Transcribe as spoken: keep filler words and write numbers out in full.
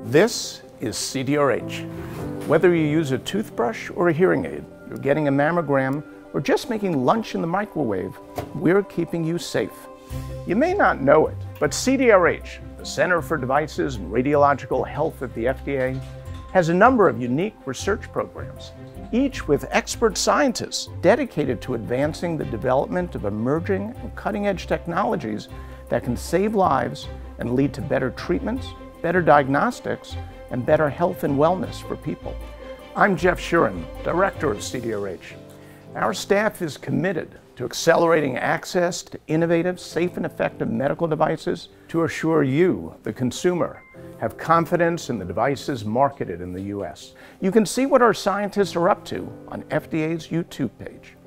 This is C D R H. Whether you use a toothbrush or a hearing aid, you're getting a mammogram, or just making lunch in the microwave, we're keeping you safe. You may not know it, but C D R H, the Center for Devices and Radiological Health at the F D A, has a number of unique research programs, each with expert scientists dedicated to advancing the development of emerging and cutting-edge technologies that can save lives and lead to better treatments, better diagnostics, and better health and wellness for people. I'm Jeff Shuren, Director of C D R H. Our staff is committed to accelerating access to innovative, safe, and effective medical devices to assure you, the consumer, have confidence in the devices marketed in the U S. You can see what our scientists are up to on F D A's YouTube page.